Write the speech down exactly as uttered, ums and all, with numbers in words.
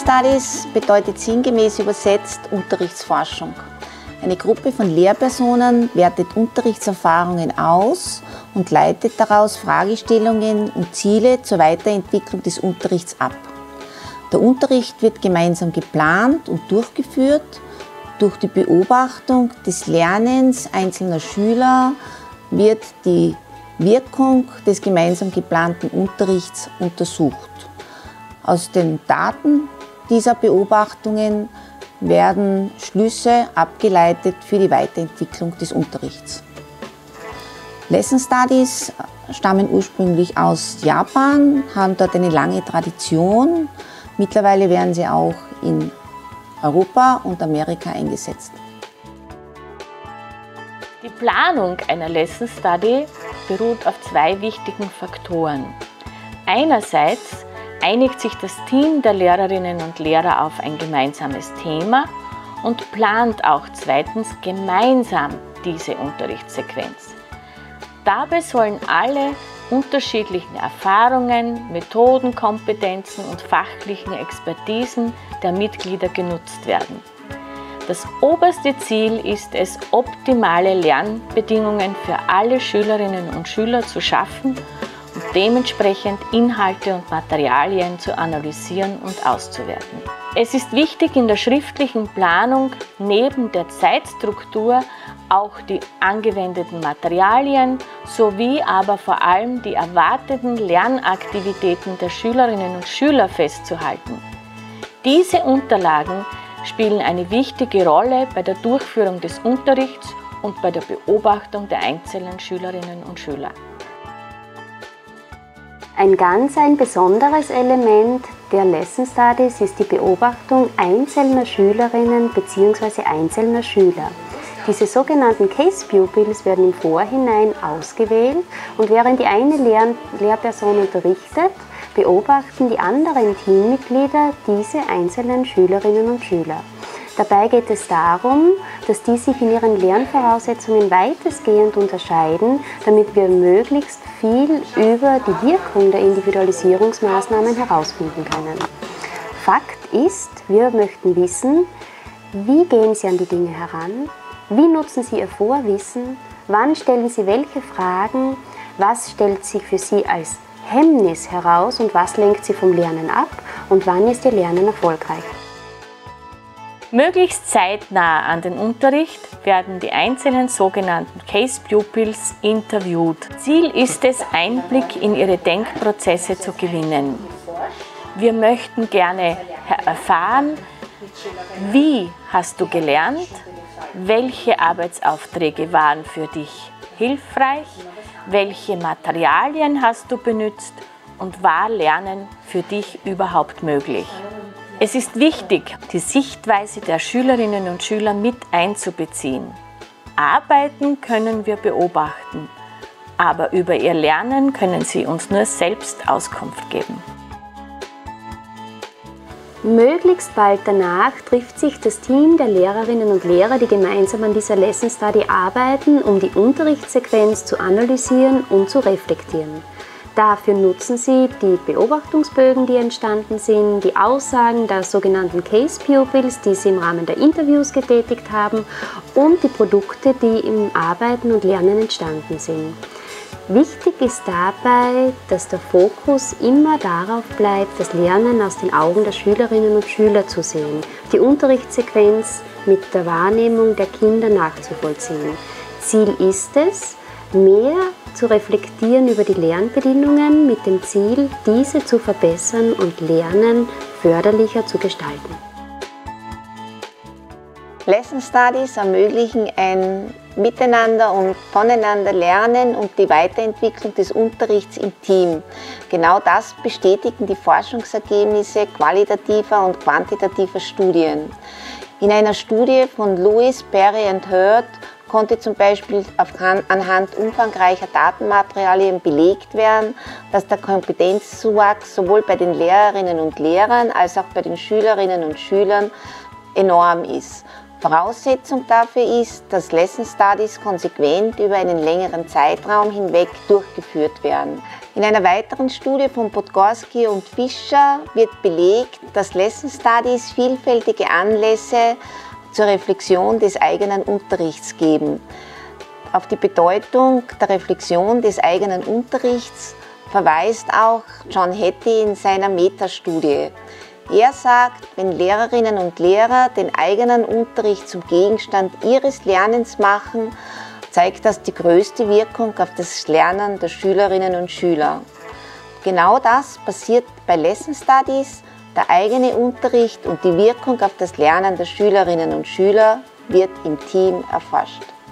Studies bedeutet sinngemäß übersetzt Unterrichtsforschung. Eine Gruppe von Lehrpersonen wertet Unterrichtserfahrungen aus und leitet daraus Fragestellungen und Ziele zur Weiterentwicklung des Unterrichts ab. Der Unterricht wird gemeinsam geplant und durchgeführt. Durch die Beobachtung des Lernens einzelner Schüler wird die Wirkung des gemeinsam geplanten Unterrichts untersucht. Aus den Daten dieser Beobachtungen werden Schlüsse abgeleitet für die Weiterentwicklung des Unterrichts. Lesson Studies stammen ursprünglich aus Japan, haben dort eine lange Tradition. Mittlerweile werden sie auch in Europa und Amerika eingesetzt. Die Planung einer Lesson Study beruht auf zwei wichtigen Faktoren. Einerseits einigt sich das Team der Lehrerinnen und Lehrer auf ein gemeinsames Thema und plant auch zweitens gemeinsam diese Unterrichtssequenz. Dabei sollen alle unterschiedlichen Erfahrungen, Methoden, Kompetenzen und fachlichen Expertisen der Mitglieder genutzt werden. Das oberste Ziel ist es, optimale Lernbedingungen für alle Schülerinnen und Schüler zu schaffen und dementsprechend Inhalte und Materialien zu analysieren und auszuwerten. Es ist wichtig, in der schriftlichen Planung neben der Zeitstruktur auch die angewendeten Materialien sowie aber vor allem die erwarteten Lernaktivitäten der Schülerinnen und Schüler festzuhalten. Diese Unterlagen spielen eine wichtige Rolle bei der Durchführung des Unterrichts und bei der Beobachtung der einzelnen Schülerinnen und Schüler. Ein ganz ein besonderes Element der Lesson Studies ist die Beobachtung einzelner Schülerinnen bzw. einzelner Schüler. Diese sogenannten Case Pupils werden im Vorhinein ausgewählt und während die eine Lehr Lehrperson unterrichtet, beobachten die anderen Teammitglieder diese einzelnen Schülerinnen und Schüler. Dabei geht es darum, dass die sich in ihren Lernvoraussetzungen weitestgehend unterscheiden, damit wir möglichst viel über die Wirkung der Individualisierungsmaßnahmen herausfinden können. Fakt ist, wir möchten wissen, wie gehen Sie an die Dinge heran, wie nutzen Sie Ihr Vorwissen, wann stellen Sie welche Fragen, was stellt sich für Sie als Hemmnis heraus und was lenkt Sie vom Lernen ab und wann ist Ihr Lernen erfolgreich. Möglichst zeitnah an den Unterricht werden die einzelnen sogenannten Case Pupils interviewt. Ziel ist es, Einblick in ihre Denkprozesse zu gewinnen. Wir möchten gerne erfahren, wie hast du gelernt, welche Arbeitsaufträge waren für dich hilfreich, welche Materialien hast du benutzt und war Lernen für dich überhaupt möglich. Es ist wichtig, die Sichtweise der Schülerinnen und Schüler mit einzubeziehen. Arbeiten können wir beobachten, aber über ihr Lernen können sie uns nur selbst Auskunft geben. Möglichst bald danach trifft sich das Team der Lehrerinnen und Lehrer, die gemeinsam an dieser Lesson Study arbeiten, um die Unterrichtssequenz zu analysieren und zu reflektieren. Dafür nutzen sie die Beobachtungsbögen, die entstanden sind, die Aussagen der sogenannten Case Pupils, die sie im Rahmen der Interviews getätigt haben, und die Produkte, die im Arbeiten und Lernen entstanden sind. Wichtig ist dabei, dass der Fokus immer darauf bleibt, das Lernen aus den Augen der Schülerinnen und Schüler zu sehen, die Unterrichtssequenz mit der Wahrnehmung der Kinder nachzuvollziehen. Ziel ist es, mehr zu reflektieren über die Lernbedingungen mit dem Ziel, diese zu verbessern und Lernen förderlicher zu gestalten. Lesson Studies ermöglichen ein Miteinander und voneinander Lernen und die Weiterentwicklung des Unterrichts im Team. Genau das bestätigen die Forschungsergebnisse qualitativer und quantitativer Studien. In einer Studie von Lewis, Perry und Hurd konnte zum Beispiel anhand umfangreicher Datenmaterialien belegt werden, dass der Kompetenzzuwachs sowohl bei den Lehrerinnen und Lehrern als auch bei den Schülerinnen und Schülern enorm ist. Voraussetzung dafür ist, dass Lesson Studies konsequent über einen längeren Zeitraum hinweg durchgeführt werden. In einer weiteren Studie von Podgorski und Fischer wird belegt, dass Lesson Studies vielfältige Anlässe zur Reflexion des eigenen Unterrichts geben. Auf die Bedeutung der Reflexion des eigenen Unterrichts verweist auch John Hattie in seiner Metastudie. Er sagt, wenn Lehrerinnen und Lehrer den eigenen Unterricht zum Gegenstand ihres Lernens machen, zeigt das die größte Wirkung auf das Lernen der Schülerinnen und Schüler. Genau das passiert bei Lesson Studies. Der eigene Unterricht und die Wirkung auf das Lernen der Schülerinnen und Schüler wird im Team erforscht.